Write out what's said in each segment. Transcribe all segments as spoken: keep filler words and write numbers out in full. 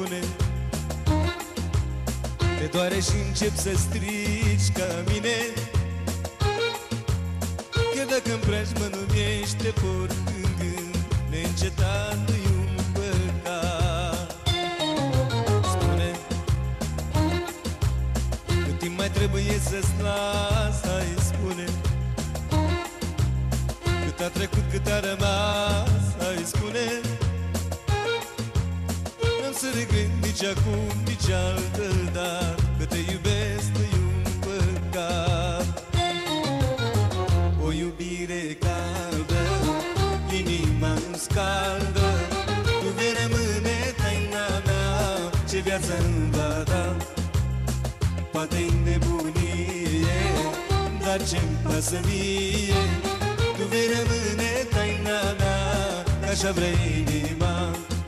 spune. Te doare și încep să strici ca mine. Chiar dacă în preajmă nu ești, te port în gând, neîncetat nu-i un păcat. Spune, cât timp mai trebuie să-ți las, hai spune. Cât a trecut, cât a rămas, hai spune. N-am să regret nici acum, nici altă dată, că te iubesc nu-i un păcat. O iubire caldă, inima-mi scaldă, tu vei rămâne taina mea, ce viață îmi va da. Poate-i nebunie, dar ce-mi pasă mie, tu vei rămâne taina mea, că așa vrea inima.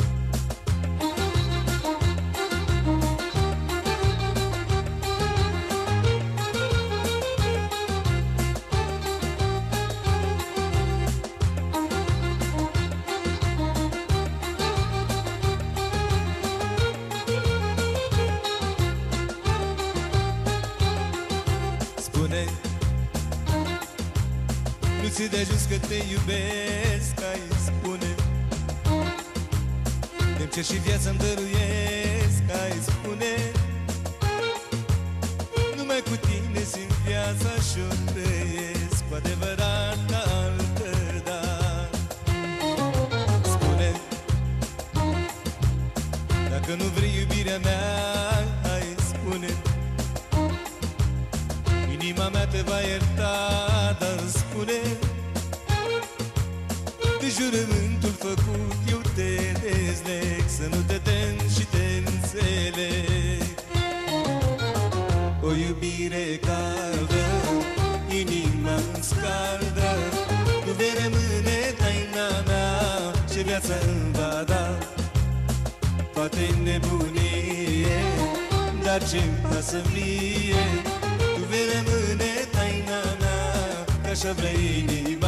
Nu ți de ajuns că te iubesc, hai spune. Îmi cer și viața-mi dăruiesc, hai spune. Numai cu tine simt viața și-o trăiesc cu adevărat altă dar. Spune, dacă nu vrei iubirea mea, hai spune. Inima mea te va ierta, dar spune, de jurământul făcut eu te dezleg, să nu te tem și te înțeleg. O iubire caldă, inima-mi scaldă, tu vei rămâne taina mea, ce viața îmi va da. Poate-i nebunie, dar ce-mi pasă mie, tu vei rămâne taina mea, că așa vrea inima.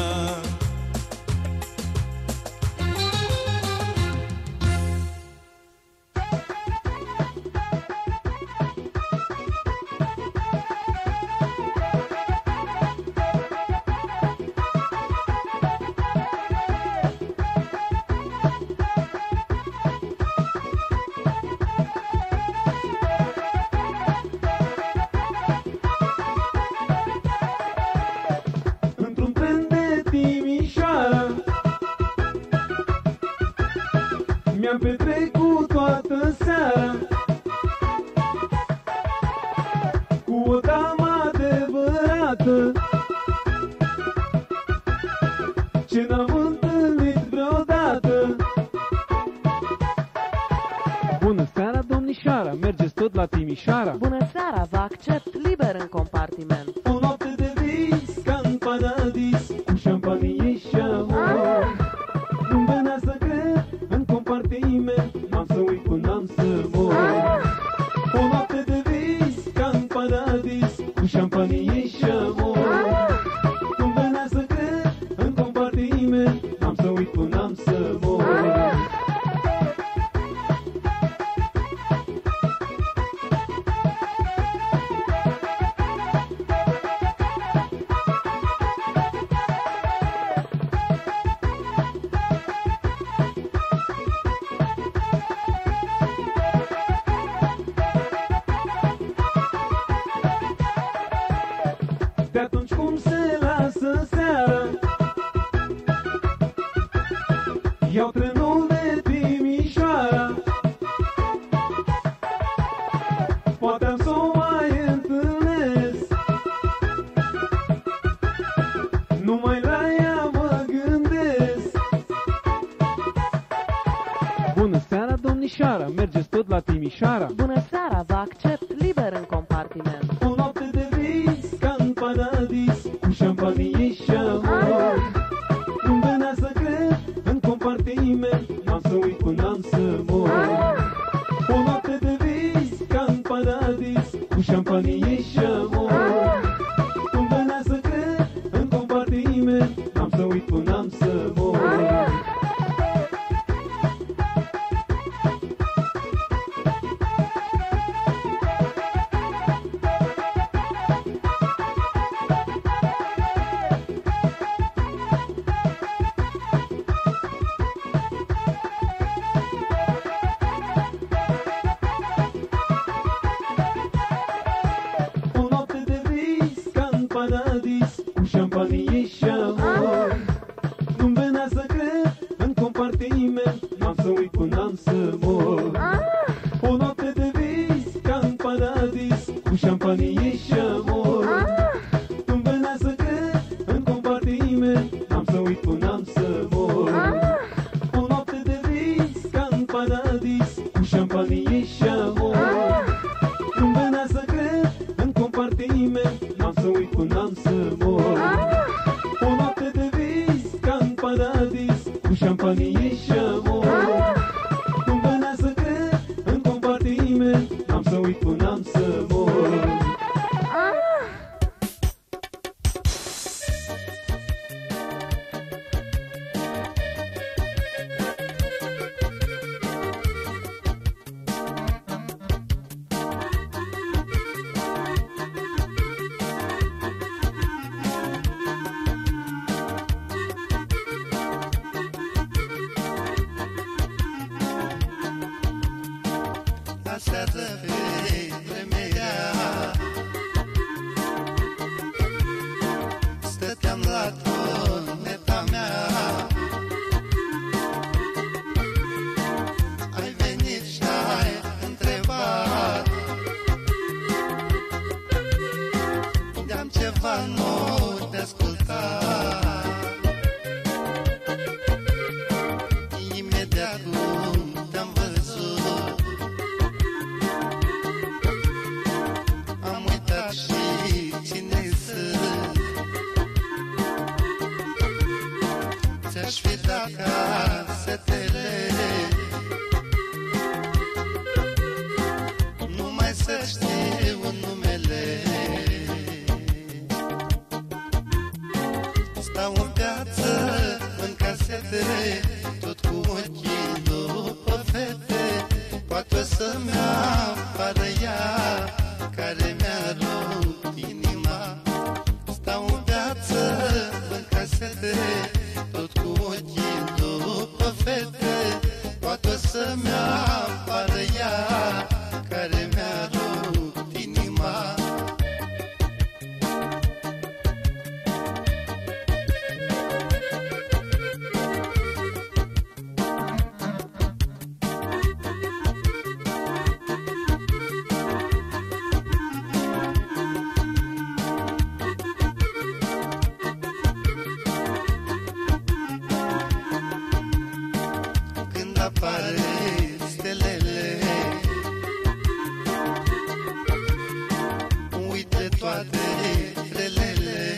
Mi-am petrecut toată seara cu o damă adevărată, ce n-am întâlnit vreodată. Bună seara, domnișoara, mergeți tot la Timișoara? Bună seara, vă accept liber în compartiment. O noapte de vis ca în paradis, cu șampanie și amor. Nu-mi venea să cred în compartiment, n-am să uit până am să mor. O noapte de vis ca în paradis, cu șampanie și amor. Nu-mi venea să cred în compartiment, n-am să uit până am să mor. De atunci cum se lasă seara, iau trenul de Timișoara. Poate am să o mai întâlnesc, numai la ea mă gândesc. Bună seara, domnișoara, mergeți tot la Timișoara? Bună seara, vă accept liber în compartiment. O noapte de vis ca în paradis, cu șampanie și amor. Nu-mi venea să cred în compartiment, n-am să uit până am să mor. O noapte de vis ca în paradis, cu șampanie și amor. Nu-mi venea să cred în compartiment, n-am să uit până am să mor. șampanie și amor. Îmi venea să cred în compartiment, n-am să uit până am să mor. O noapte de vis ca în paradis, cu șampanie și amor. Îmi venea să cred în compartiment, n-am să uit până am să mor. O noapte de vis ca în paradis, cu șampanie și amor. Îmi venea să cred în compartiment, n-am să uit până am să mor. Aseară vremea stăteam la tuneta mea. Ai venit și ai întrebat de-am ceva nou de ascultat. Imediat cum te-am văzut am uitat și cine sunt. Ți-aș fi dat casetele numai să știu numele. Stau în piață, în casete, tot cu ochii după fete. Poate o să-mi apară ea care mi-a rupt inima. Stau în viață, în casete, tot cu ochii după fete. Poate o să-mi apară ea care mi-a rupt inima. Când apare stelele, uite toate relele.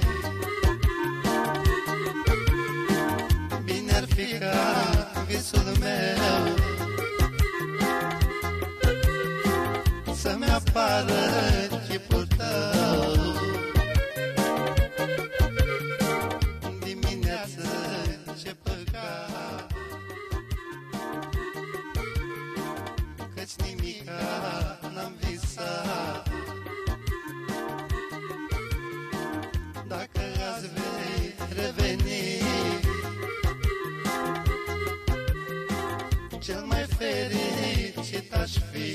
Bine ar fi ca visul meu să-mi apară chipul tău. Dimineață ce păcat, căci nimica n-am visat. Dacă azi vei reveni, cel mai fericit aș fi.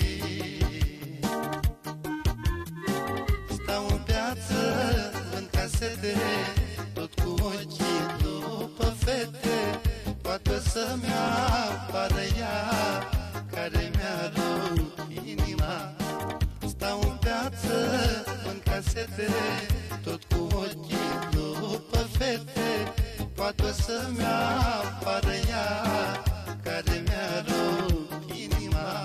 Stau în piață, în casete, tot cu ochii după fete. Poate o să-mi apară ea care mi-a rupt inima. Stau în piață, în casete, tot cu ochii după fete. Poate o să-mi apară ea care mi-a rupt inima.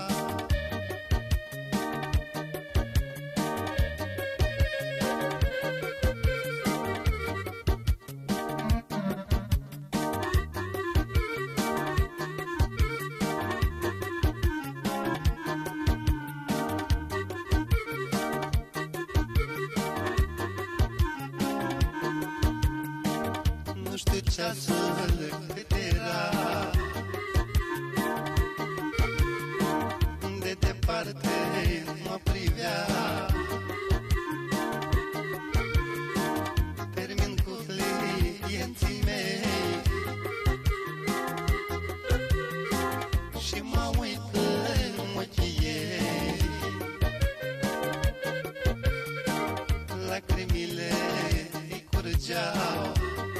Nu știu ceasul cât era, de departe mă privea. Termin cu clienții mei și mă uit în ochii ei. Lacrimile îi curgeau,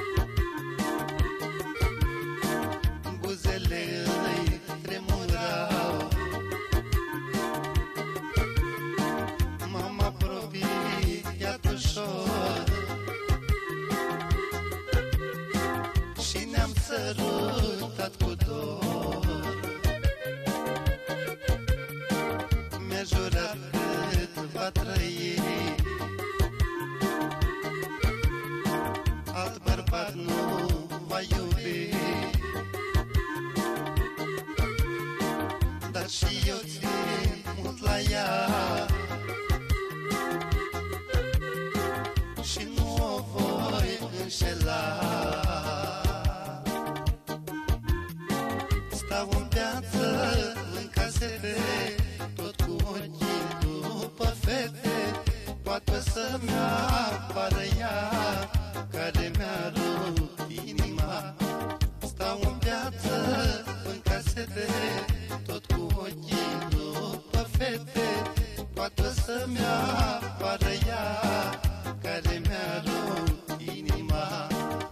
buzele îi tremurau. Mama și eu țin mult la ea și nu o voi înșela. Stau în viață, în casete, tot cu ochii după fete, poate să-mi apară ea care mi-a rupt inima. Stau în viață, în casete, tot cu ochii după fete, poate să-mi apară ea care mi-a rupt inima.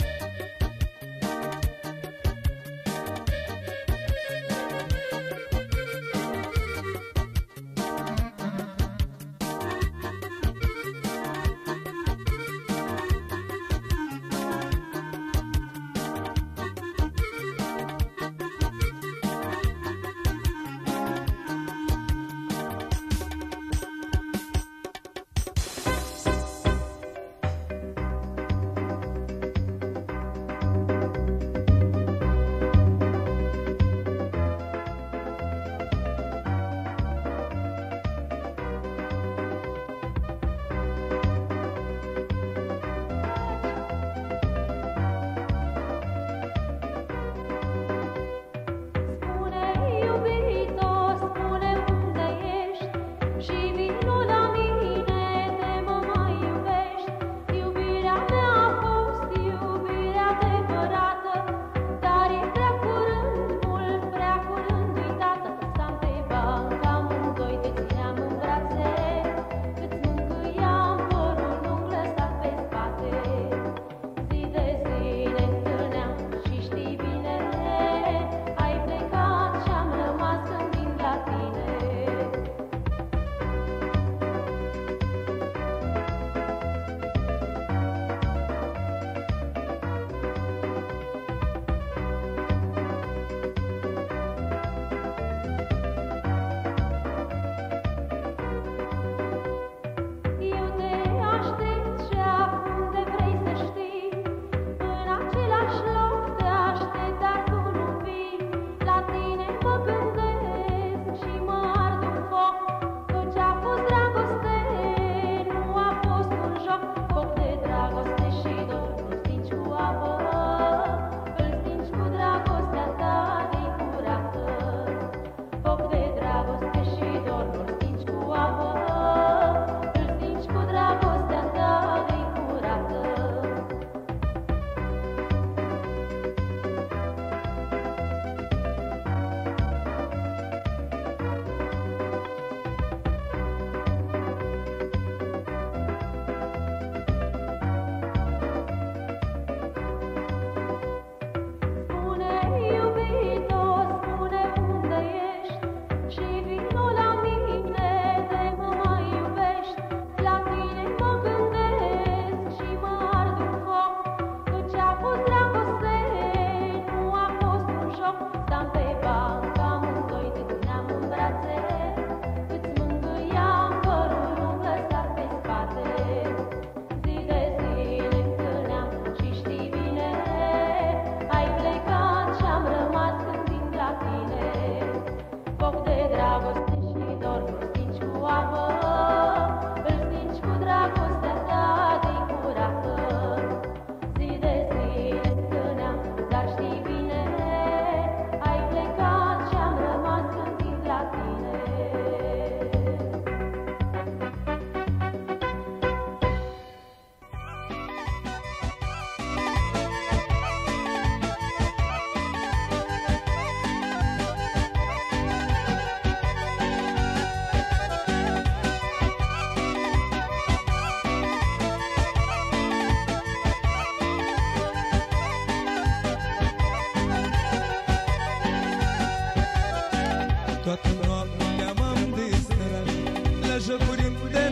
Toată noaptea m-am distrat la jocuri de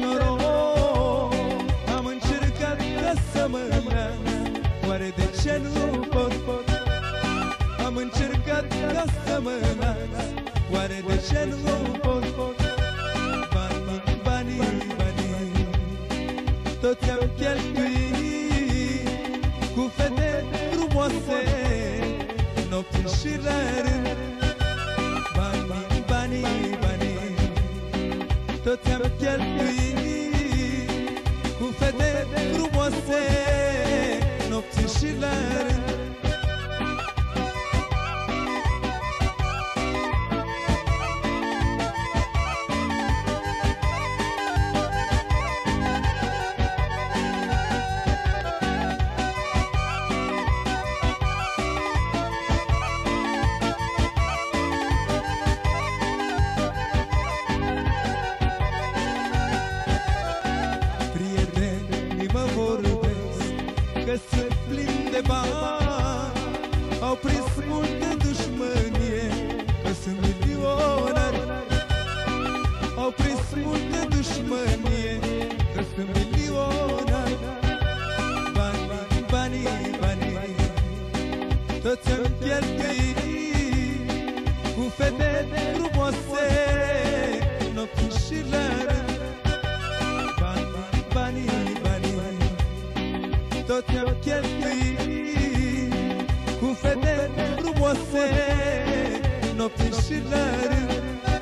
noroc. Am încercat ca să mă las, oare de ce nu pot, pot? Am încercat ca să mă las, oare de ce nu pot, pot? Banii, banii, banii, toți am cheltuit cu fete frumoase, nopți și la rând. Banii, banii, tot ți-am cheltuit cu fete frumoase, nopți și la rând. Că sunt plin de bani, au prins multă dușmănie, că sunt milionari. Au prins multă dușmănie, că sunt milionari. Banii, banii, banii, toți am cheltuit cu fete frumoase, nopți și la rând. Banii, banii, banii, tot mi-am cheltuit cu fete frumoase, nopți și la rând.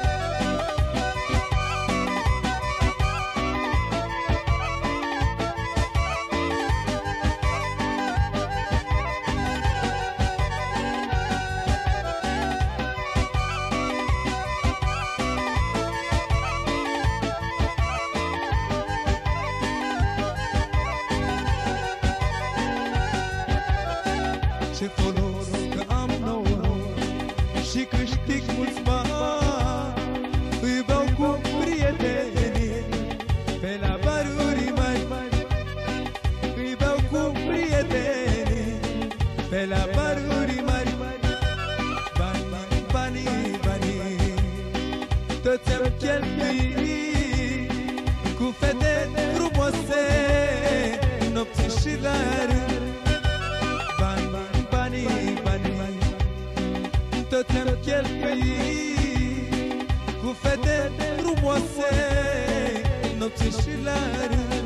Ce folos că am noroc și câștig mulți bani, îi beau cu prietenii pe la baruri mari. Îi beau cu prietenii pe la baruri mari. Banii, banii, banii, toți am cheltuit cu fete frumoase, nopți și la rând. Tot am cheltuit cu fete frumoase, nopți și la rând.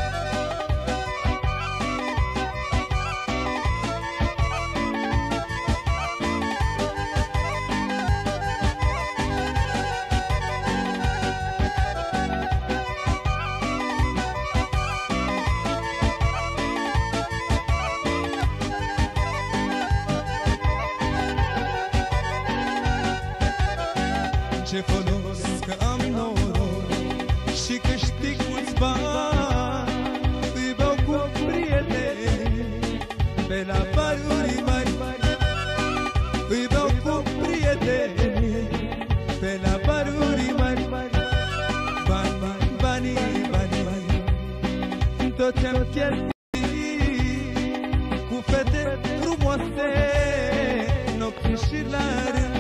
Ce folos că am noroc și câștig mulți bani, îi beau cu prieteni pe la baruri mari. Îi beau cu prieteni pe la baruri mari. Banii, banii, banii, tot am cheltuit cu fete frumoase, nopți și la rând.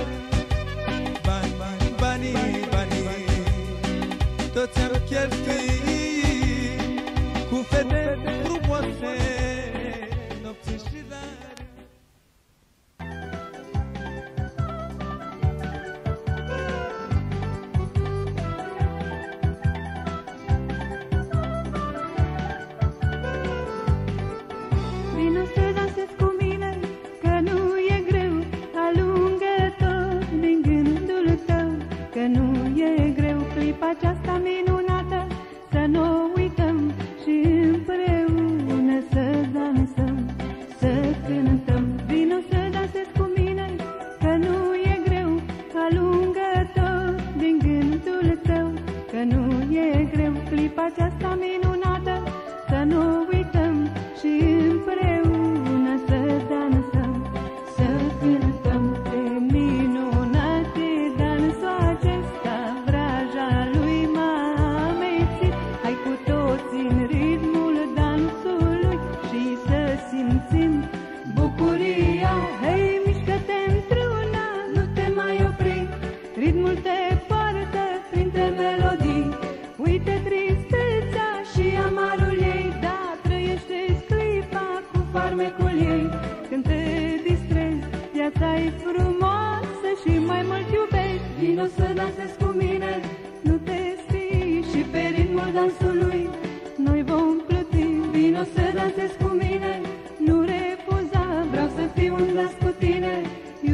Banii, banii, toți am cheltuit cu fete frumoase, nopți și la rând. Vino să dansezi cu mine, că nu e greu, alungă tot din gândul tău. Că nu e greu clipa aceasta minunată, să nu uităm și împreună să dansăm, să cântăm. Vino să dansezi cu mine, că nu e greu, alungă tot din gândul tău. Că nu e greu clipa aceasta minunată, să nu uităm și împreună să dansăm, să cântăm. De minunate dansul acesta, vraja lui m-a amețit. Hai cu toți în ritmul dansului și să simțim bucuria. Hei, mișcă-te într-una, nu te mai opri, ritmul te poartă printre melodii. Uite tristețea și amarul ei, da, trăiește-ți clipa cu farmecul ei. Când te distrezi, viața-i frumoasă și mai mult iubești. Vino să dansezi cu mine, nu te strii, și pe ritmul dansului noi vom plăti. Vino să dansezi cu mine, nu refuza, vreau să fiu în dans cu tine,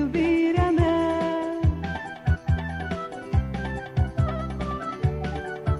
iubirea mea.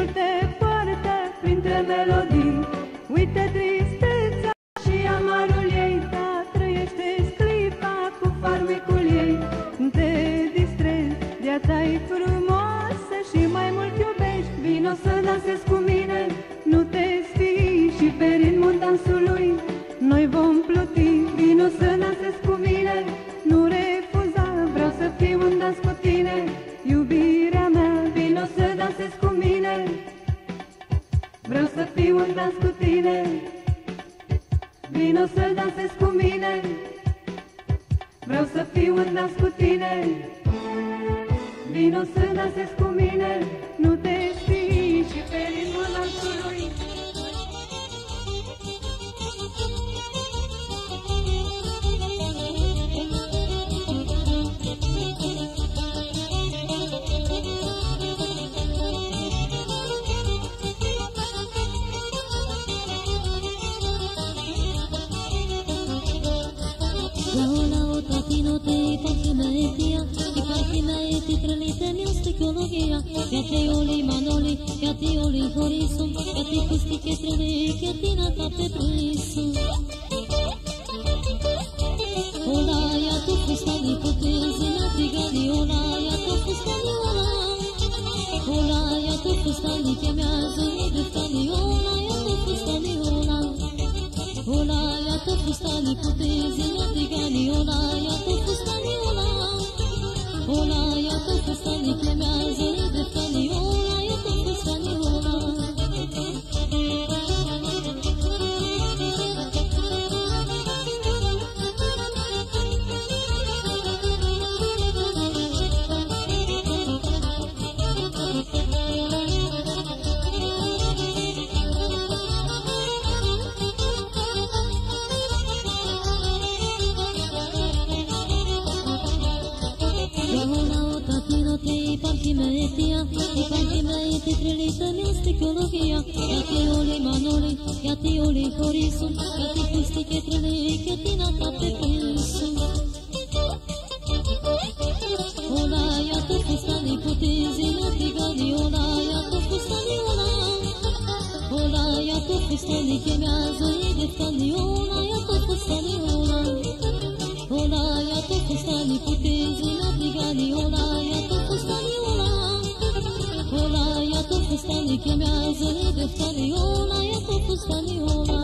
Visul te poartă printre melodii. Uite tristețea și amarul ei, dar trăiește clipa cu farmecul ei. Te distrezi, viața-i frumoasă și mai mult iubești. Vino să dansezi cu mine, nu te sfii și pe ritmul dansului noi vom pluti. Vino să dansezi cu mine, nu refuza, vreau să fiu în dans cu tine, iubirea mea. Vino să dansezi cu mine, vreau să fiu în dans cu tine. Vino să dansezi cu mine, vreau să fiu în dans cu tine. Vino să dansezi cu mine, nu te stii și pe ritmul dansului. Chiati manoli, chiati oli horizon, chiati questi che strele, chiati nata pe prisun. Ola ya tu fustani potezi na tigani, ola ya tu fustani ola. Ola ya tu fustani che mi azuni deftani, ola ya tu fustani ola. Ola ya tu fustani potezi na tigani, ola ya tu fustani ola. Ola ya tu fustani che mi azuni deftani, ola ya tu fustani ola. Chiati oli manoli, chiati oli horizon, chiati questi che trele, chiati nata pe prisun. Ola ya tu fustani potezi na tigani, ola ya tu fustani ola. Ola ya tu fustani che mi azuni deftani, ola ya tu fustani ola. Ola ya tu fustani potezi na tigani, ola ya tu fustani ola. Ola ya tu fustani che mi azuni deftani, ola ya tu fustani ola.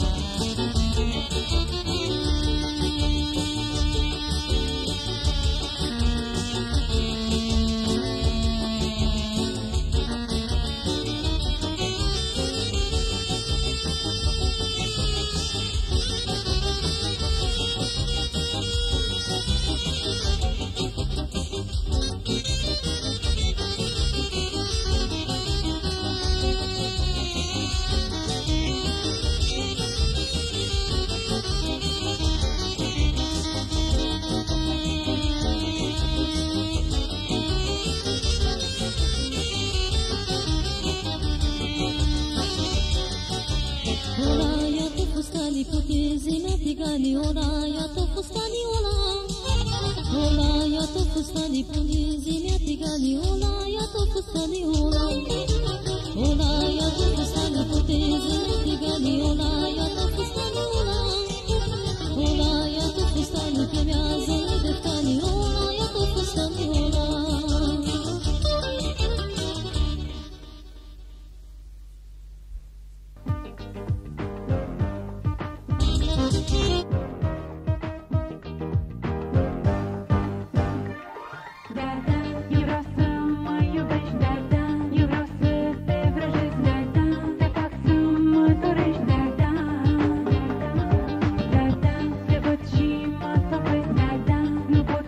Potezi na tigani, ola ya tu fustani ola. Ola ya tu fustani potezi na tigani, ola ya tu fustani ola. Ola ya tu fustani potezi na tigani, ola ya tu fustani ola. Ola ya tu fustani che mi azuni deftani, ola ya tu fustani ola. Nu pot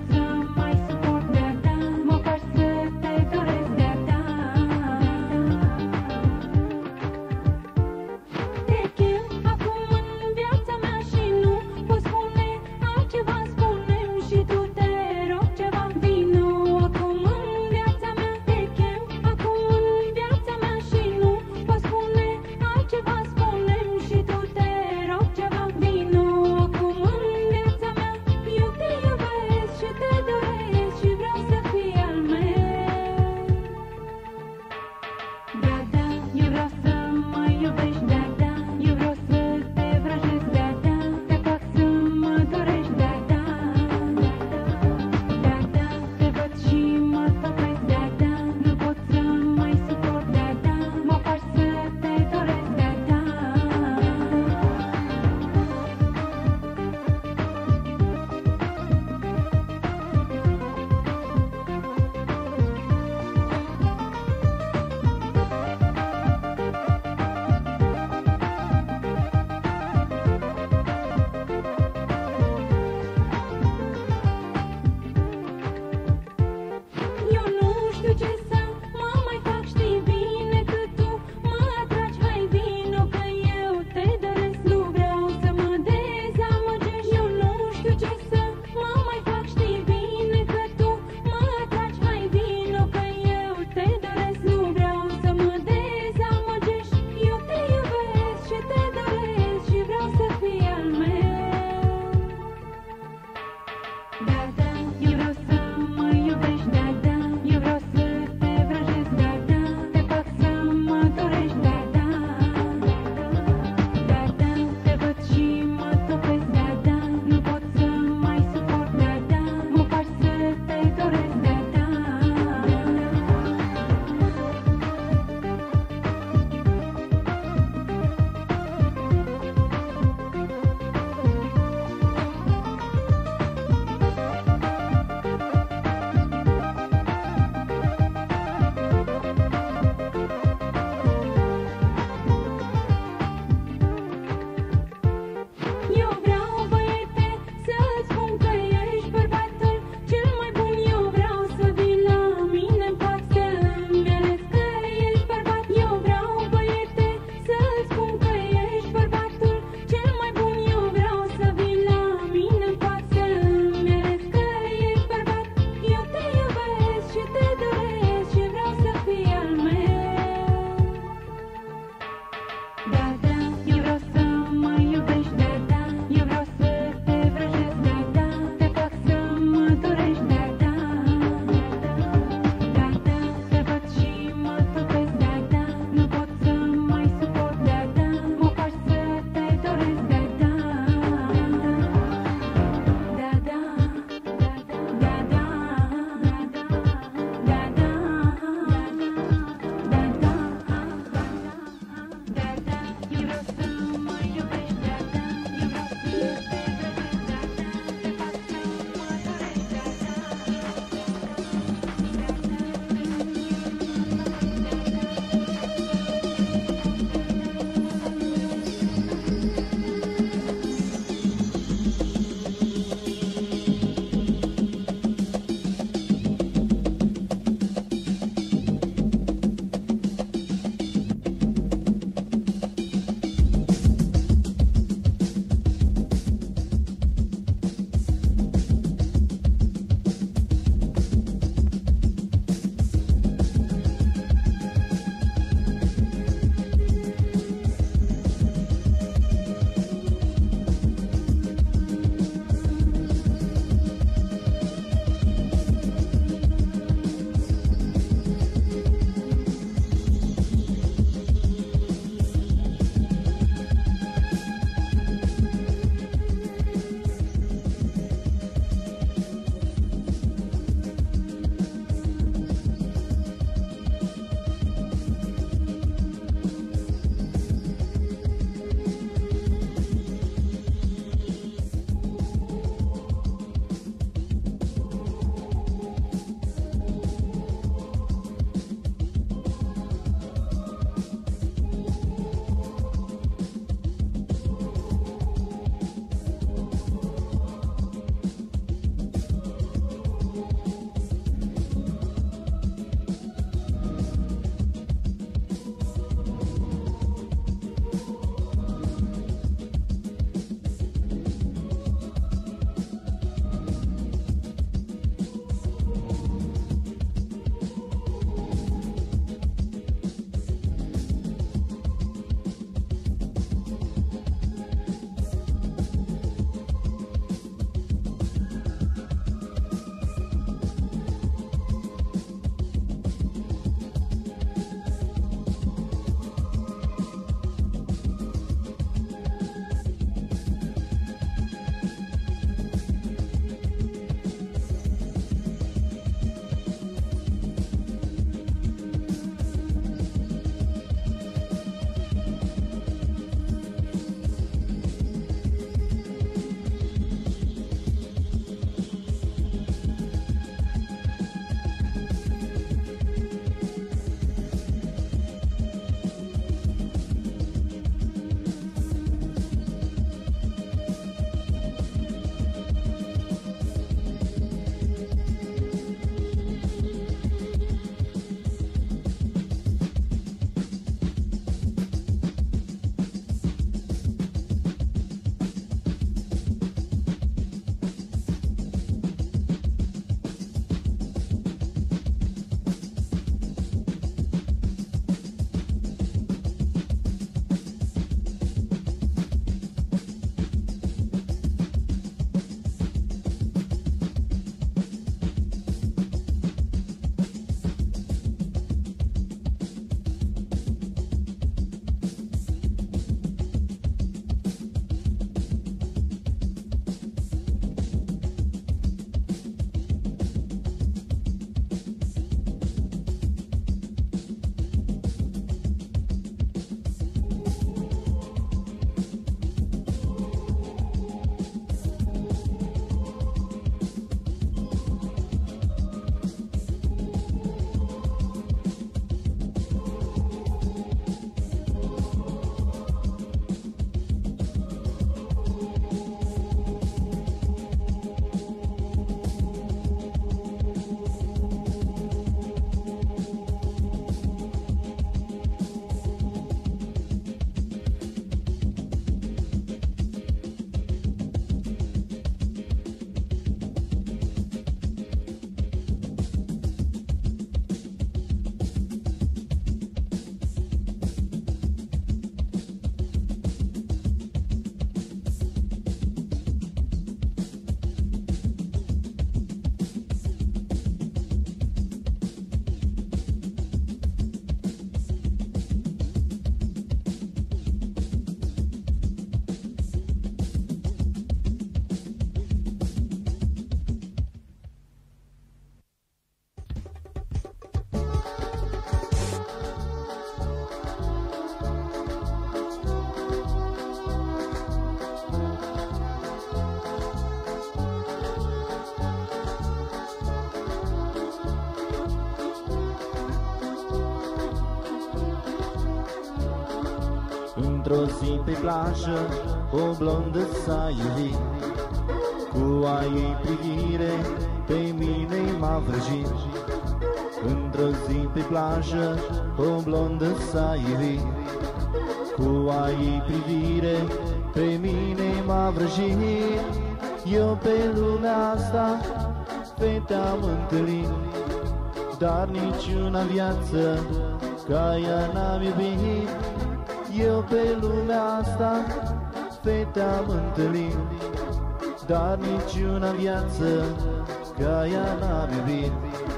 Într-o zi pe plajă, o blondă s-a iubit, cu a ei privire pe mine m-a vrăjit. Într-o zi pe plajă, o blondă s-a iubit, cu a ei privire pe mine m-a vrăjit. Eu pe lumea asta fete am întâlnit, dar niciuna viață ca ea n-am iubit. Eu pe lumea asta fete am întâlnit, dar niciuna viață ca ea n-am iubit.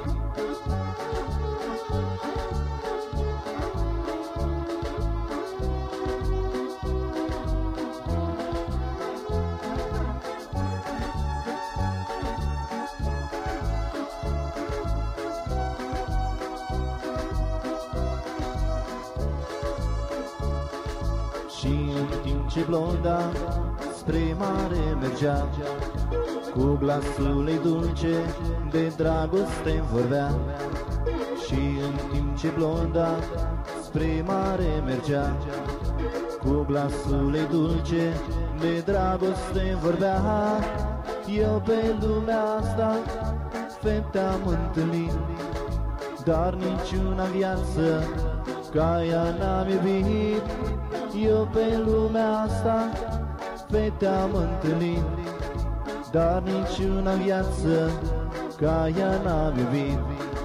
Și în timp ce blonda spre mare mergea, cu glasul ei dulce de dragoste vorbea. Și în timp ce blonda spre mare mergea, cu glasul ei dulce de dragoste vorbea. Eu pe lumea asta fete am întâlnit, dar niciuna viață ca ea n-am iubit. Eu pe lumea asta fete am întâlnit, dar niciuna viață ca ea n-am iubit.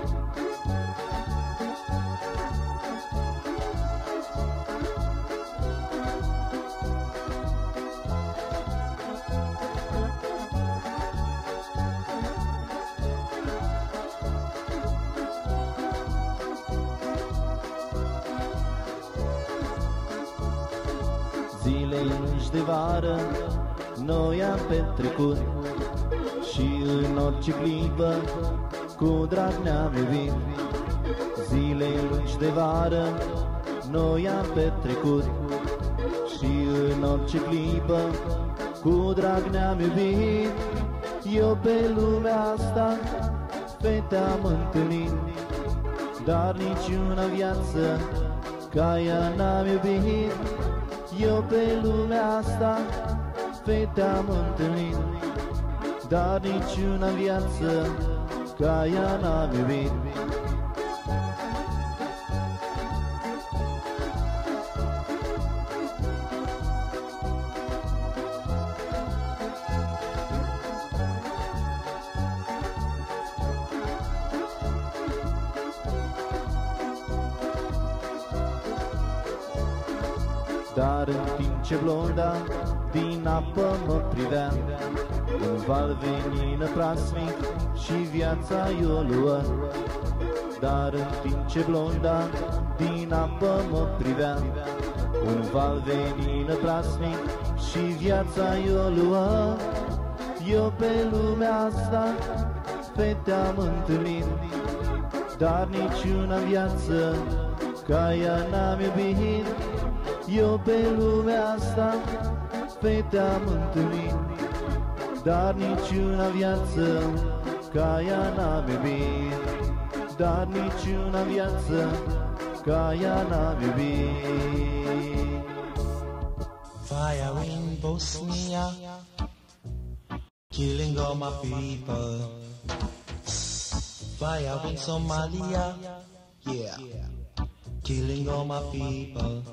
Zile lungi de vară noi am petrecut, și în orice clipă cu drag ne-am iubit. Zile lungi de vară noi am petrecut, și în orice clipă cu drag ne-am iubit. Eu pe lumea asta fete am întâlnit, dar niciuna viață ca ea n-am iubit. Eu pe lumea asta fete am întâlnit, dar niciuna viață ca ea n-am iubit. Dar în timp ce blonda din apă mă privea, un val veni năprasnic și viața i-o luă. Dar în timp ce blonda din apă mă privea, un val veni năprasnic și viața i-o luă. Eu pe lumea asta fete am întâlnit, dar niciuna viață ca ea n-am iubit. Eu pe lumea asta fete am întâlnit, dar niciuna viață ca ea n-am iubit. Dar niciuna viață ca ea n-am iubit. Fire in Bosnia, killing all my people. Fire in Somalia, yeah, killing all my people.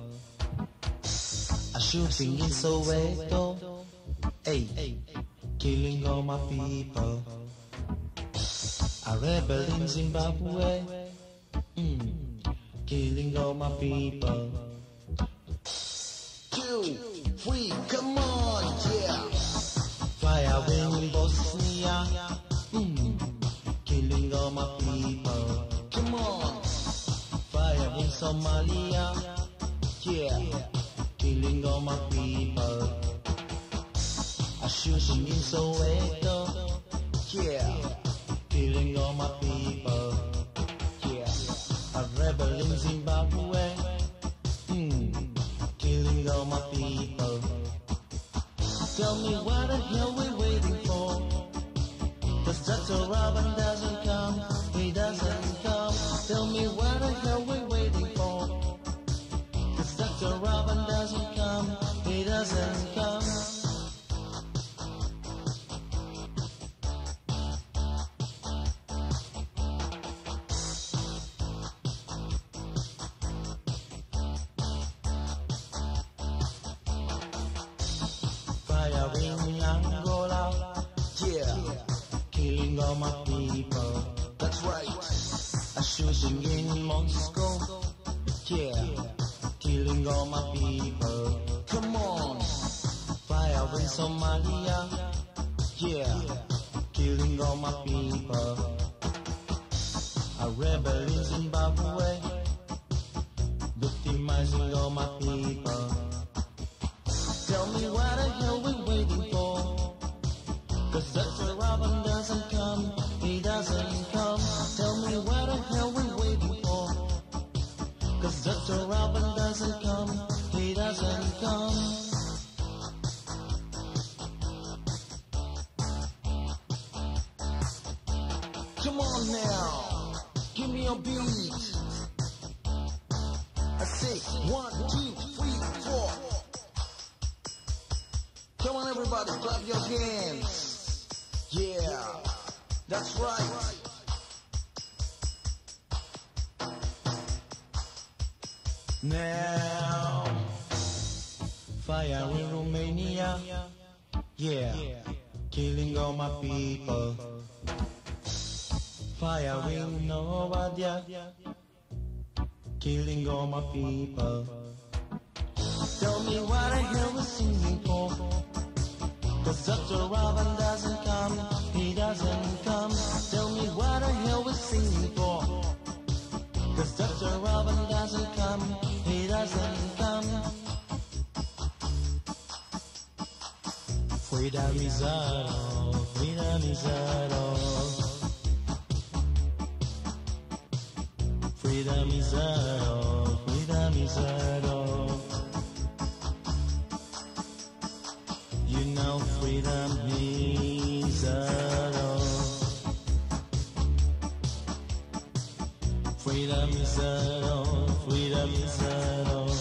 A shooting in Soweto, hey, killing all my people. A rebel in Zimbabwe, mm, killing all my people. Two, three, come on, yeah. Fire in Bosnia, mm, killing all my people. Come on. Fire in Somalia, yeah, killing all my people. A shooting in Soweto, yeah, killing all my people. Yeah, a rebel in Zimbabwe, mm, killing all my people. Tell me what the hell we're waiting for? 'Cause Doctor Robin doesn't come, he doesn't come. Tell me what the hell we're waiting for? 'Cause Doctor Robin doesn't come. all my people. That's right. A shooting in Moscow. Yeah, killing all my people. Come on. Fire in Somalia. Yeah, killing all my people. A rebel in Zimbabwe. Victimizing all my people. Tell me what the hell we waiting for? Cause Doctor Robin doesn't come, he doesn't come. Tell me what the hell we waiting for? Cause Doctor Robin doesn't come, he doesn't come. Come on now, give me a beat. I say one, two, three, four. Come on everybody, clap your hands. Yeah, that's right. Now, fire in Romania. Yeah, killing all my people. Fire in Novadia. Killing all my people. Tell me what the hell we're singing for? Cause Doctor Robin doesn't come, he doesn't come. Tell me what the hell we're singing for? Cause Doctor Robin doesn't come, he doesn't come. Freedom is all, freedom is all. Freedom is all, freedom is all. You know freedom is all. Freedom is all, freedom is all.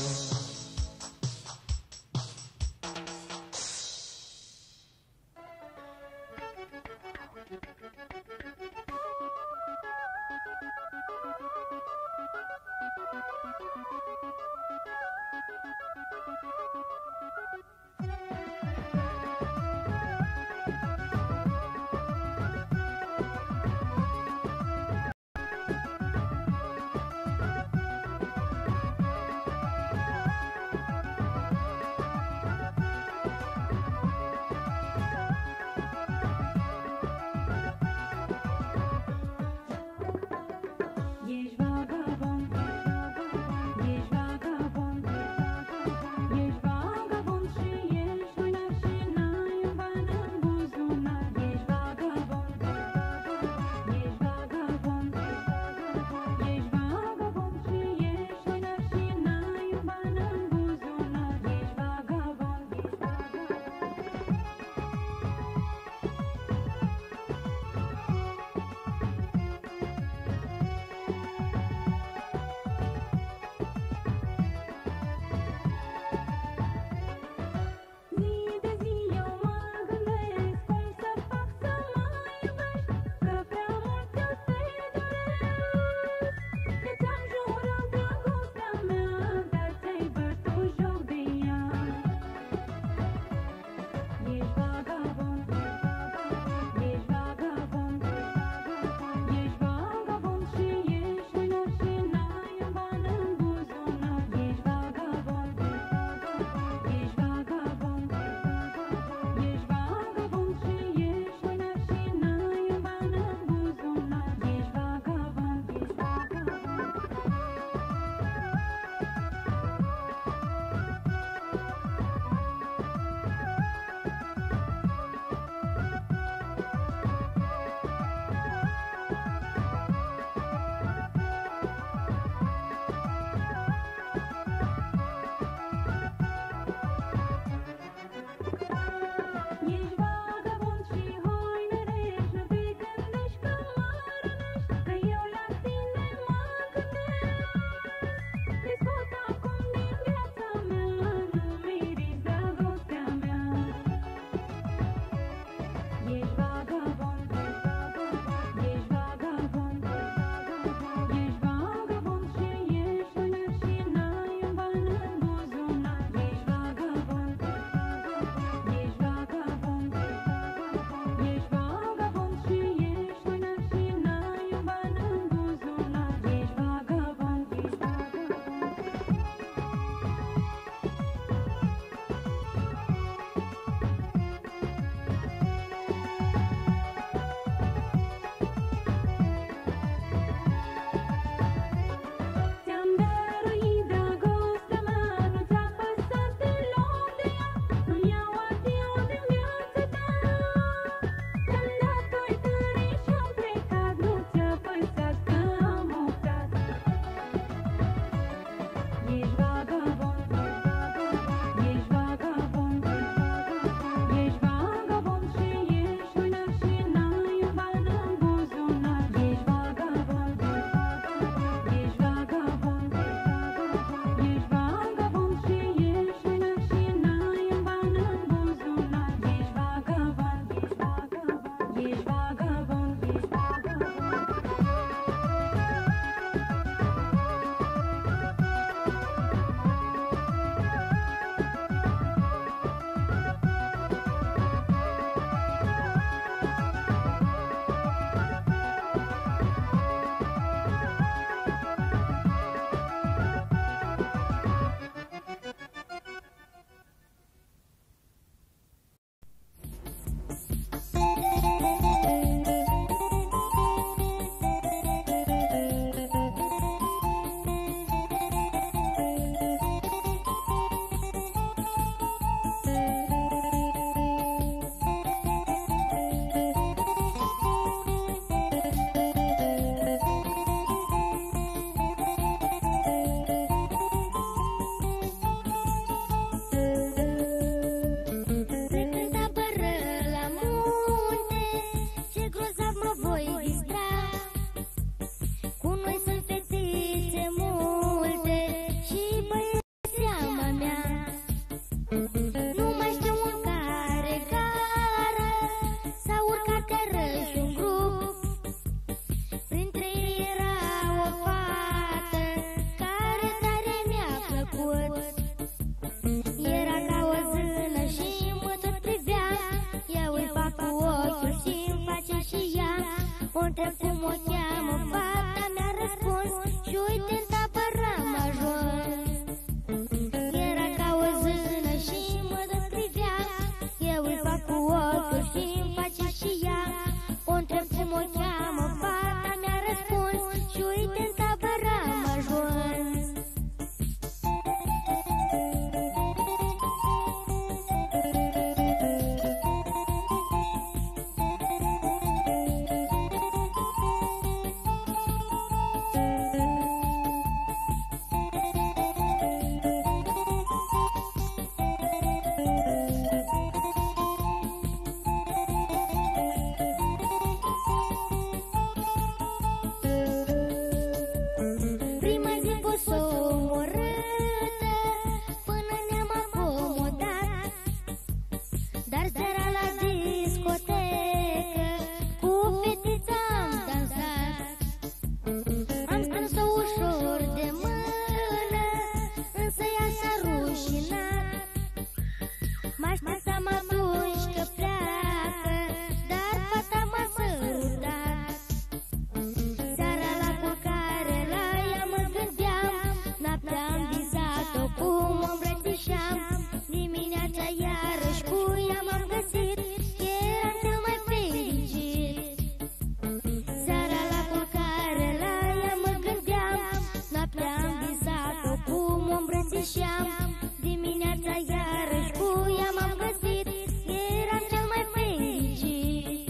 întreb cum o cheamă, fata mi-a răspuns și uite în tabără am ajuns. Era ca o zână și mă descrivea, eu îi fac cu ochiul și îmi face și ea. O întreb cum o cheamă, fata mi-a răspuns și uite în tabără am ajuns. Prima zi fost omorâtă până ne-am acomodat, dar seara la discotecă cu fetița am dansat. Am strâns-o ușor de mână, însă ea s-a rușinat. M-așteptam atunci că pleacă, dar fata m-a sărutat. Seara la culcare la ea mă gândeam, noaptea am visat-o cum o îmbrățișam. Dimineața iarăși cu ea m-am găsit, eram cel mai fericit. Seara la culcare la ea mă gândeam, noaptea am visat-o cum o îmbrățișam. Dimineața iarăși cu ea m-am găsit, eram cel mai fericit.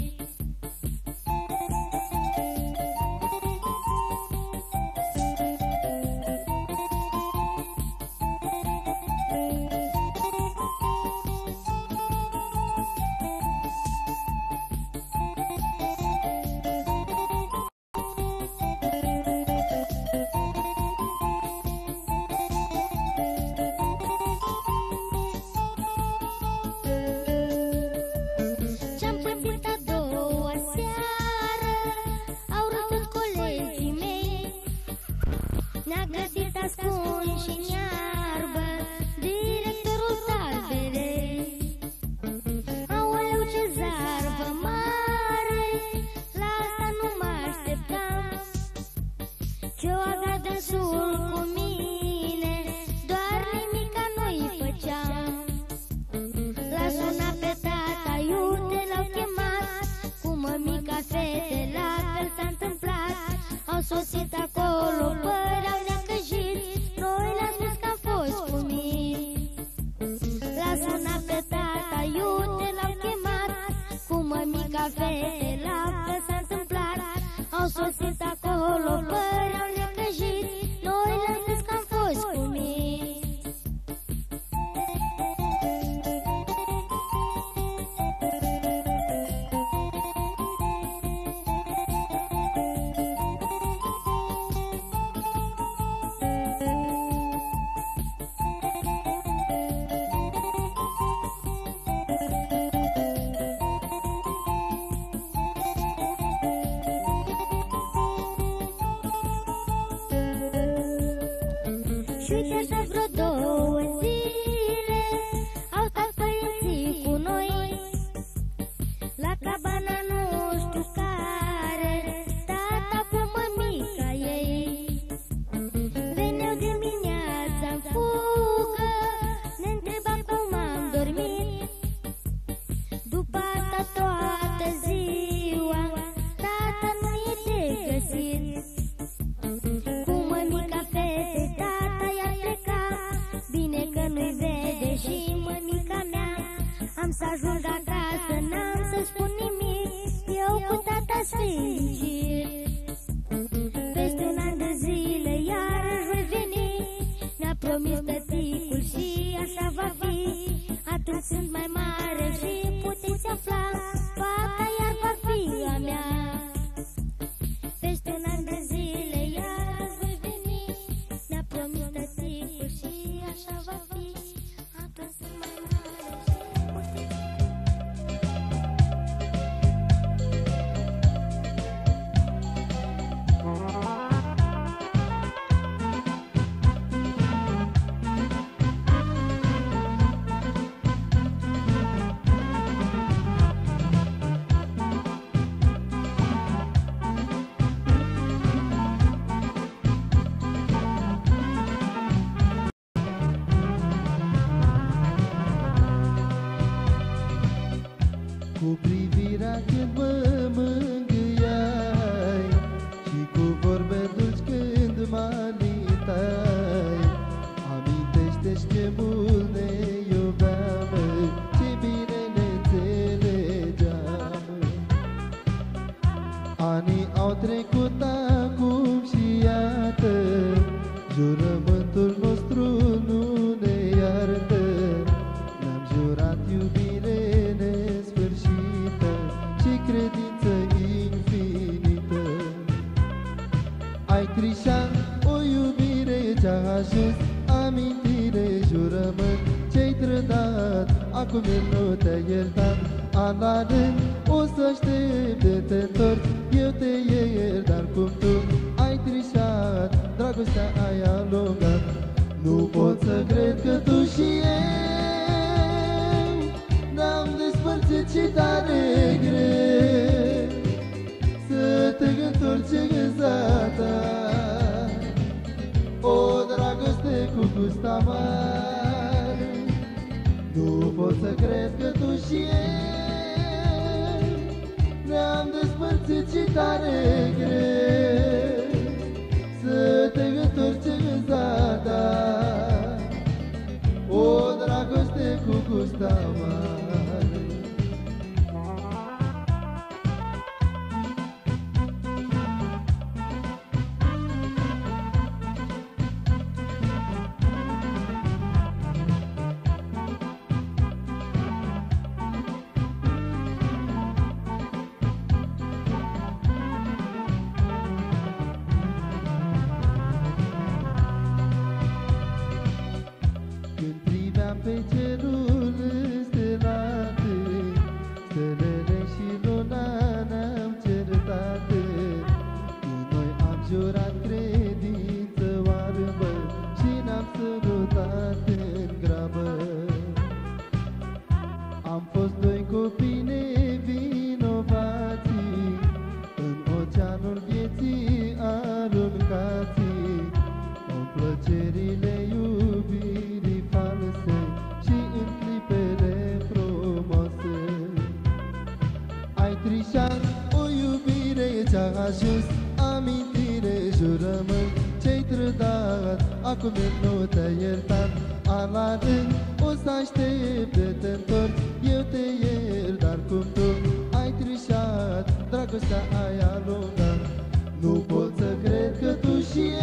Ce-am pățit a doua seară, au râs colegii mei. Ne-a găsit ascuns și în iarbă directorul taberei. Aoleu, ce zarvă mare, la asta nu mă așteptam. Ce-o avea dânsul cu mine, doar nimica nu-i făceam. L-a sunat pe tata, iute l-au chemat, cu mămica fete la fel s-a întâmplat. Au sosit acolo, păreau necăjiți, noi le-am spus că am fost cu mii. L-a sunat pe tata, iute l-au chemat, cu mămica fete la fel s-a întâmplat. Au sosit acolo, păreau necăjiți, noi le-am spus că am fost cu mii. Și uite de vreo două zile au stat părinții cu noi la cabana nu știu care, tata cu mămica ei. Veneau dimineața în fugă, ne întreba cum am dormit. După asta toată ziua, tata nu e de găsit. Cu mămica fete, tata i-a plecat, bine că nu-i vede și mămica mea. Am să ajung acasă, n-am să spun nimic, eu cu tata-s fericit. Peste un an de zile iarăși voi veni, ne-a promis tăticul și așa va fi. Atunci sunt mai mare și puteți afla, fata iar va fi a mea. Peste un an de zile iarăși voi veni, ne-a promis tăticul și așa va fi. Atunci sunt mai mare și puteți. stai. Amintește-și ce mult ne iubeam, ce bine ne înțelegeam. Anii au trecut acum și iată, jurământul nostru nu ne iartă. Ne-am jurat iubire nesfârșită și credință infinită. Ai trișat o iubire ce-a ajuns amintire, jurământ ce-ai trădat, acum el nu te-a iertat. An la rând o să aștept de te întorci, eu te iert, dar cum tu ai trișat, dragostea ai alungat. Nu pot să cred că tu și eu ne-am despărțit și tare greu să te întorci în zata. O dragoste cu gust amar, nu pot să cred că tu și eu ne-am despărțit și tare greu să te întorci în zadar. O dragoste cu gust amar. Pe cerul stelate, stelele și luna ne-am certate. Noi am jurat credință oarbă și ne-am sărutat în grabă. Am fost doi copii nevinovați în oceanul vieții aruncați, în plăcerile iubirii false și în clipele frumoase. Ai trișat o iubire ce-a ajuns amintire, jurământ ce-ai trădat, acum el nu te-a iertat. An la rând o să aștept de te întorci, eu te iert, dar cum tu ai trișat, dragostea ai alungat. Nu pot să cred că tu și eu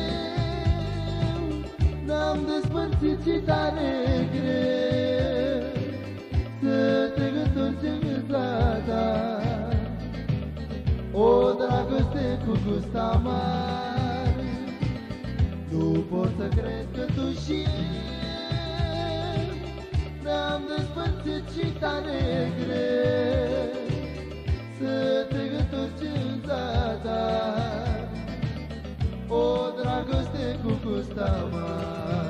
ne-am despărțit și tare greu să te întorci în zadar. O dragoste cu gust amar, nu pot să cred că tu și eu ne-am despărțit și tare greu să te întorci în zadar. O dragoste cu gust amar.